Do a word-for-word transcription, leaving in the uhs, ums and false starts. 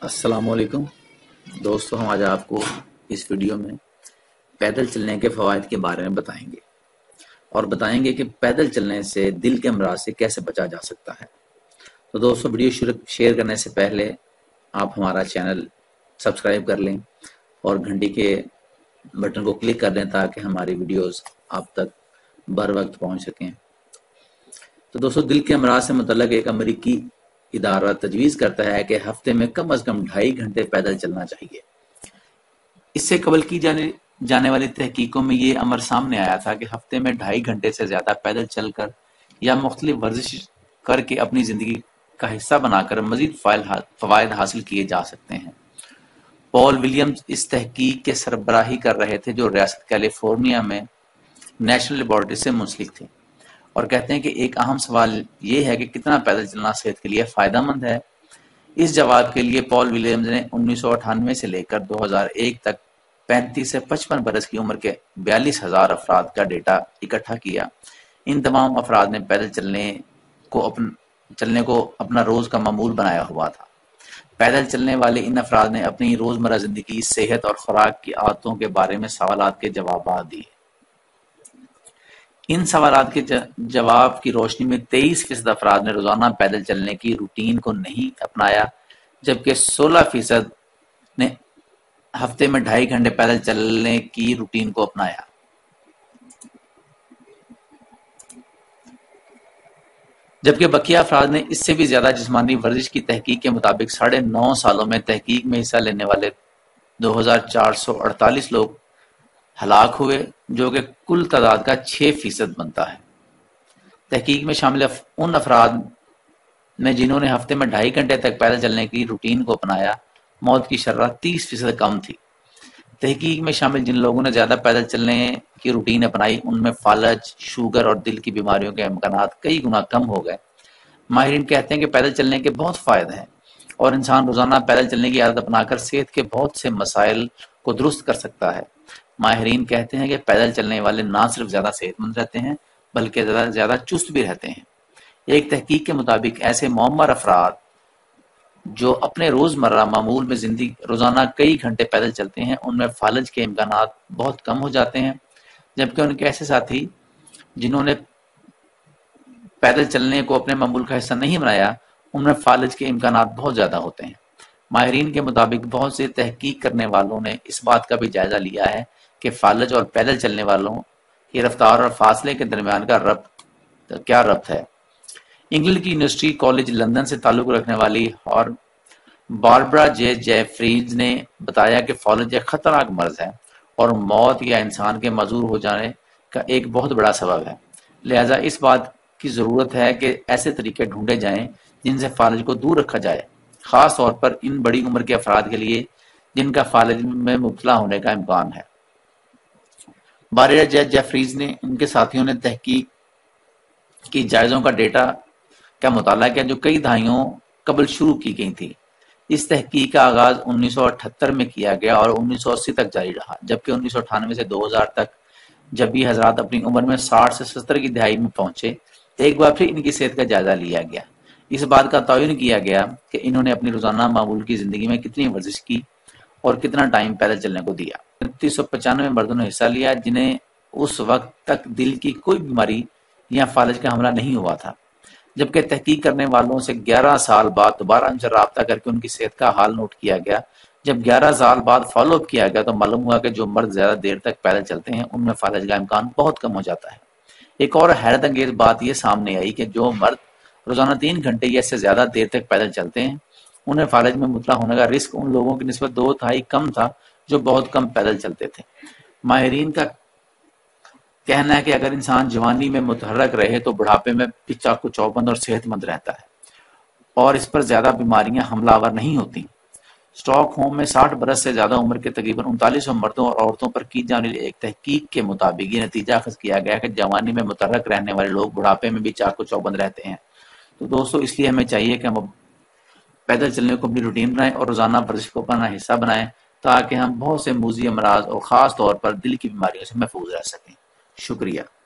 السلام علیکم دوستو، ہم آج آپ کو اس ویڈیو میں پیدل چلنے کے فوائد کے بارے میں بتائیں گے اور بتائیں گے کہ پیدل چلنے سے دل کے امراض سے کیسے بچا جا سکتا ہے۔ تو دوستو، ویڈیو شیئر کرنے سے پہلے آپ ہمارا چینل سبسکرائب کر لیں اور گھنٹی کے بٹن کو کلک کر دیں تاکہ ہماری ویڈیوز آپ تک بر وقت پہنچ سکیں۔ تو دوستو، دل کے امراض سے متعلق ایک امریکی ادارہ تجویز کرتا ہے کہ ہفتے میں کم از کم ڈھائی گھنٹے پیدل چلنا چاہیے۔ اس سے قبل کی جانے جانے والی تحقیقوں میں یہ امر سامنے آیا تھا کہ ہفتے میں ڈھائی گھنٹے سے زیادہ پیدل چل کر یا مختلف ورزش کر کے اپنی زندگی کا حصہ بنا کر مزید فوائد حاصل کیے جا سکتے ہیں۔ پال ولیمز اس تحقیق کے سربراہی کر رہے تھے جو ریاست کیلیفورنیا میں نیشنل لیبارٹری سے منسلک تھے، اور کہتے ہیں کہ ایک اہم سوال یہ ہے کہ کتنا پیدل چلنا صحت کے لیے فائدہ مند ہے۔ اس جواب کے لیے پال ولیمز نے انیس سو اٹھانوے سے لے کر دو ہزار ایک تک پینتیس سے پچپن برس کی عمر کے بیالیس ہزار افراد کا ڈیٹا اکٹھا کیا۔ ان تمام افراد نے پیدل چلنے کو اپن چلنے کو اپنا روز کا معمول بنایا ہوا تھا۔ پیدل چلنے والے ان افراد نے اپنی روزمرہ زندگی، صحت اور خوراک کی عادتوں کے بارے میں سوالات کے جوابات دیے۔ ان سوالات کے جواب کی روشنی میں تیئیس فیصد افراد نے روزانہ پیدل چلنے کی روٹین کو نہیں اپنایا، جبکہ سولہ فیصد نے ہفتے میں ڈھائی گھنٹے پیدل چلنے کی روٹین کو اپنایا۔ جبکہ بقیہ افراد نے اس سے بھی زیادہ جسمانی ورزش کی۔ تحقیق کے مطابق ساڑھے نو سالوں میں تحقیق میں حصہ لینے والے دو ہزار چار سو اڑتالیس لوگ ہلاک ہوئے، جو کہ کل تعداد کا چھ فیصد بنتا ہے۔ تحقیق میں شامل ان افراد میں جنہوں نے ہفتے میں ڈھائی گھنٹے تک پیدل چلنے کی روٹین کو اپنایا، موت کی شرح تیس فیصد کم تھی۔ تحقیق میں شامل جن لوگوں نے زیادہ پیدل چلنے کی روٹین اپنائی، ان میں فالج، شوگر اور دل کی بیماریوں کے امکانات کئی گنا کم ہو گئے۔ ماہرین کہتے ہیں کہ پیدل چلنے کے بہت فائدے ہیں اور انسان روزانہ پیدل چلنے کی عادت اپنا کر صحت کے بہت سے مسائل کو درست کر سکتا ہے۔ ماہرین کہتے ہیں کہ پیدل چلنے والے نہ صرف زیادہ صحت مند رہتے ہیں بلکہ زیادہ زیادہ چست بھی رہتے ہیں۔ ایک تحقیق کے مطابق ایسے معمر افراد جو اپنے روزمرہ معمول میں زندگی روزانہ کئی گھنٹے پیدل چلتے ہیں، ان میں فالج کے امکانات بہت کم ہو جاتے ہیں، جبکہ ان کے ایسے ساتھی جنہوں نے پیدل چلنے کو اپنے معمول کا حصہ نہیں بنایا، ان میں فالج کے امکانات بہت زیادہ ہوتے ہیں۔ ماہرین کے مطابق بہت سے تحقیق کرنے والوں نے اس بات کا بھی جائزہ لیا ہے کہ فالج اور پیدل چلنے والوں کی رفتار اور فاصلے کے درمیان کا ربط کیا ربط ہے۔ انگلینڈ کی یونیورسٹی کالج لندن سے تعلق رکھنے والی اور باربرا جے جیفریز نے بتایا کہ فالج ایک خطرناک مرض ہے اور موت یا انسان کے معذور ہو جانے کا ایک بہت بڑا سبب ہے، لہذا اس بات کی ضرورت ہے کہ ایسے طریقے ڈھونڈے جائیں جن سے فالج کو دور رکھا جائے، خاص طور پر ان بڑی عمر کے افراد کے لیے جن کا فالج میں مبتلا ہونے کا امکان ہے۔ باربرا جے جیفریز نے ان کے ساتھیوں نے تحقیق کی جائزوں کا ڈیٹا کا مطالعہ کیا جو کئی دہائیوں قبل شروع کی گئی تھی۔ اس تحقیق کا آغاز انیس سو اٹھتر میں کیا گیا اور انیس سو اسی تک جاری رہا، جبکہ انیس سو اٹھانوے سے دو ہزار تک جب یہ حضرات اپنی عمر میں ساٹھ سے ستر کی دہائی میں پہنچے، ایک بار پھر ان کی صحت کا جائزہ لیا گیا۔ اس بات کا تعین کیا گیا کہ انہوں نے اپنی روزانہ معمول کی زندگی میں کتنی ورزش کی اور کتنا ٹائم پیدل چلنے کو دیا۔ تینتیس سو پچانوے مردوں نے حصہ لیا جنہیں اس وقت تک دل کی کوئی بیماری یا فالج کا حملہ نہیں ہوا تھا، جبکہ تحقیق کرنے والوں سے گیارہ سال بعد دوبارہ ان سے رابطہ کر کے ان کی صحت کا حال نوٹ کیا گیا۔ جب گیارہ سال بعد فالو اپ کیا گیا تو معلوم ہوا کہ جو مرد زیادہ دیر تک پیدل چلتے ہیں ان میں فالج کا امکان بہت کم ہو جاتا ہے۔ ایک اور حیرت انگیز بات یہ سامنے آئی کہ جو مرد روزانہ تین گھنٹے یا اس سے زیادہ دیر تک پیدل چلتے ہیں، انہیں فالج میں مبتلا ہونے کا رسک ان لوگوں کی نسبت دو تہائی کم تھا جو بہت کم پیدل چلتے تھے۔ ماہرین کا کہنا ہے کہ اگر انسان جوانی میں متحرک رہے تو بڑھاپے میں بھی چاق و چوبند اور صحت مند رہتا ہے اور اس پر زیادہ بیماریاں حملہ آور نہیں ہوتی۔ اسٹاک ہوم میں ساٹھ برس سے زیادہ عمر کے تقریباً انتالیس سو مردوں اور عورتوں پر کی جانے والی ایک تحقیق کے مطابق یہ نتیجہ اخذ کیا گیا کہ جوانی میں متحرک رہنے والے لوگ بڑھاپے میں بھی چاق و چوبند رہتے ہیں۔ تو دوستو، اس لیے ہمیں چاہیے کہ ہم پیدل چلنے کو اپنی روٹین بنائیں اور روزانہ ورزش کو اپنا حصہ بنائیں تاکہ ہم بہت سے موذی امراض اور خاص طور پر دل کی بیماریوں سے محفوظ رہ سکیں۔ شکریہ۔